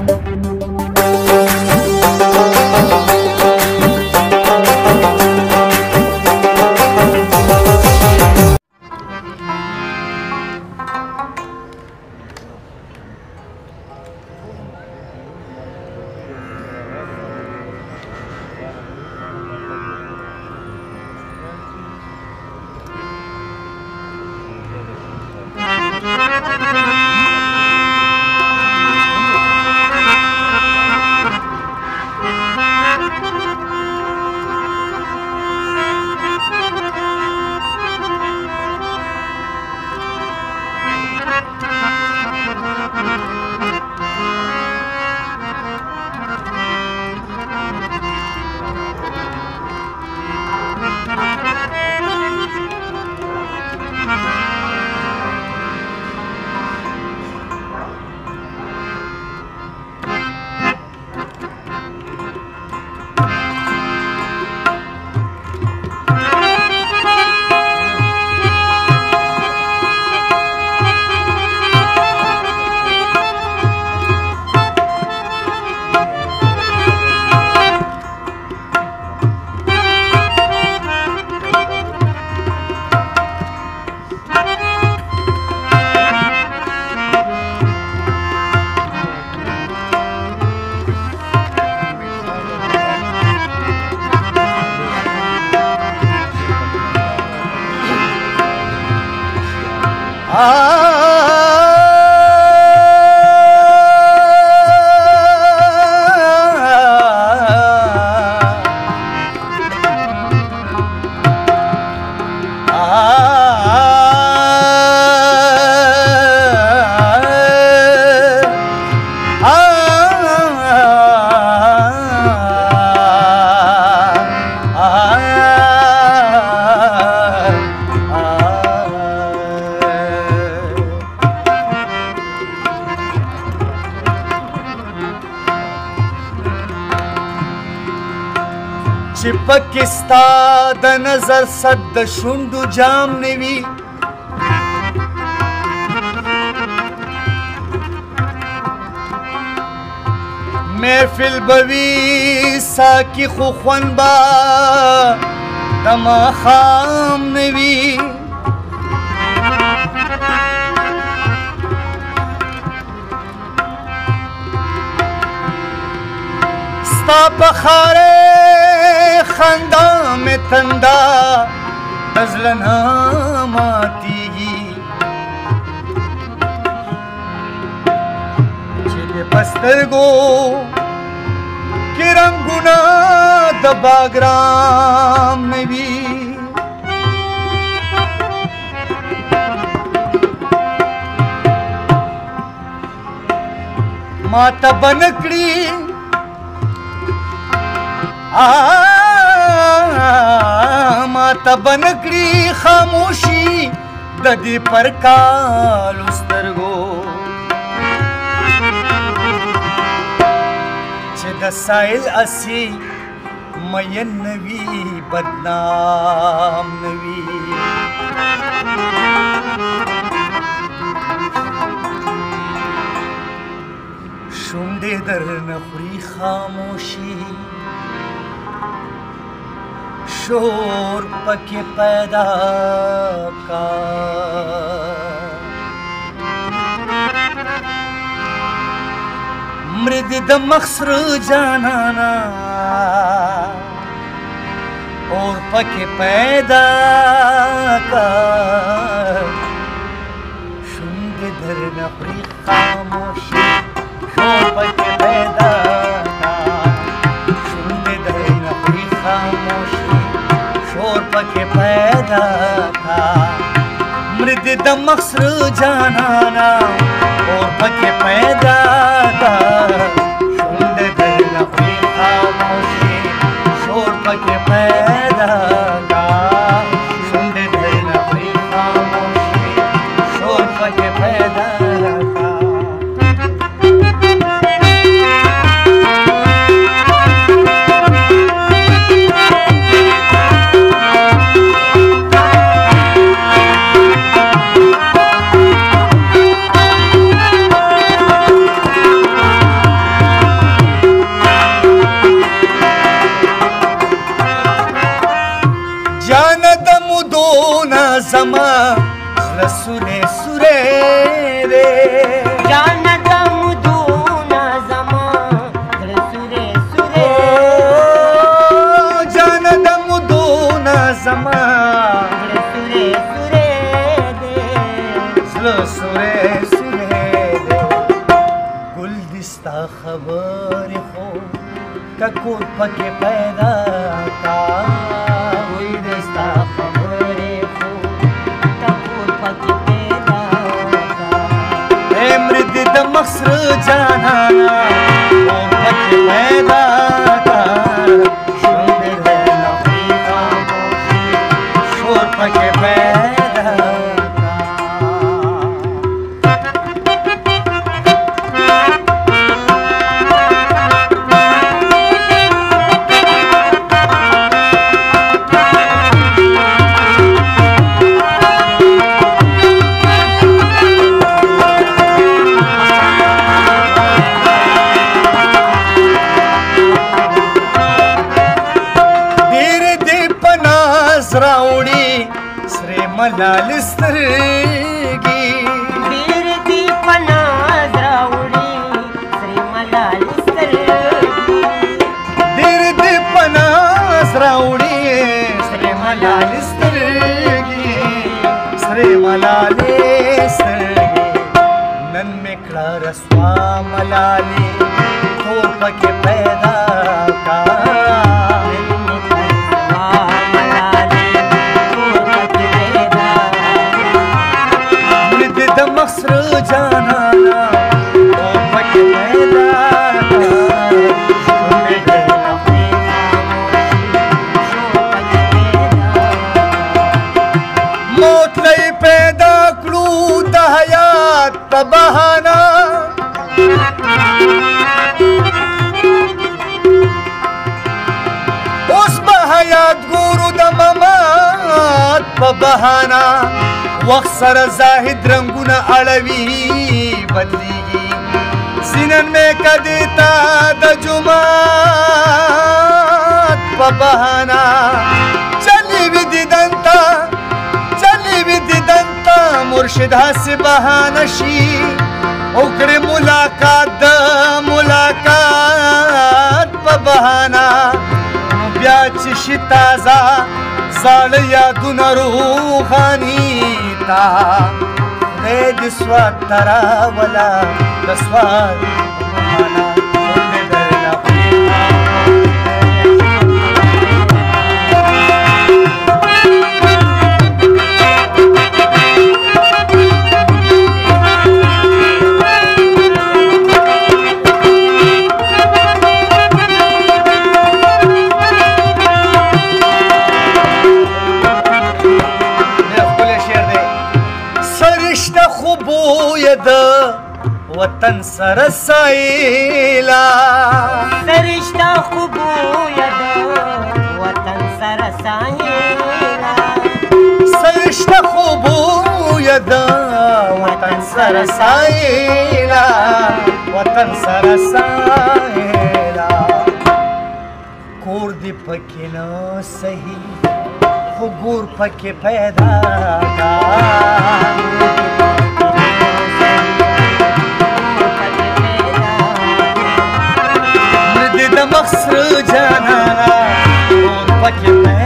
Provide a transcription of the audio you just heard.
चिपकिस्ता द नजर सद शुंडु जाम नेवी महफिल बवी साकी खुखवन बा दमा खाम नेवी स्ता पखारे खंदा में तंदा बजलना मातीगी चिले बस्तर गो किरंगुना दबाग्राम में भी माता बनकड़ी माता बनकड़ी खामोशी ददी पर काल उस्तरगो चे दसाइल असी मयन नवी बदनाम नवी शुंडे दर नखरी खामोशी शोर पके पैदा का मृद द मखसर जानाना और पके पैदा का शुंड दर नखरी खामोशी शोर पके पैदा का शुंड दर नखरी खामोशी शोर पके पैदा था मृद द मखसर जानाना और पके पैदा था शुंड दर नखरी खामोशी शोर पके पैदा था शुंड दर नखरी खामोशी शोर पके पैदा था زما زړه سوری سوری دی جانه د مودونه زما زړه سوری سوری جانه د مودونه زما زړه سوری سوری دی زړه سوری سوری دی ګل دې ستا خبرې خو که کور پکې پیدا کا ګل دې ستا خبرې خو که کور پکې پیدا کا امر دې د مخسر جانانا کور پکې پیدا کا ژوند دې د نخرې خاموشي شور پکې پیدا راوړي سره ملال سترګي ډېر دې په ناز راوړي سرې ملال سترګي ډېر دې په ناز راوړي سره ملال سترګي سره ملال سترګي نن مې کړه رسوا ملالي تور پکې پیدا کا مخسر جانانا اور پکې پیدا موت لئی پیدا کړو د حیات په بهانا اوس به حیات ګورو د ممات په بهانا وخت سره زاهد رنگونه اړوي بدلیږي سینن مې کدی تا د جمعات په بهانا چلی وي دیدن تا مرشد هسې بهانه شي وکړې ملاقات د ملاقات په بهانا بیا چې شي تازه زاړه یادونه روحاني تا خدای دې سوات ته راوله د سوات په معنا غونډې درله د وطن سره سایلا سرشتہ خوبویه د وطن سره سایلا سرشتہ خوبویه د وطن سره سایلا وطن سره سایلا کور دې پکې نه صحیح خو ګور پکې پیدا کا مخسر جانانا اور پکې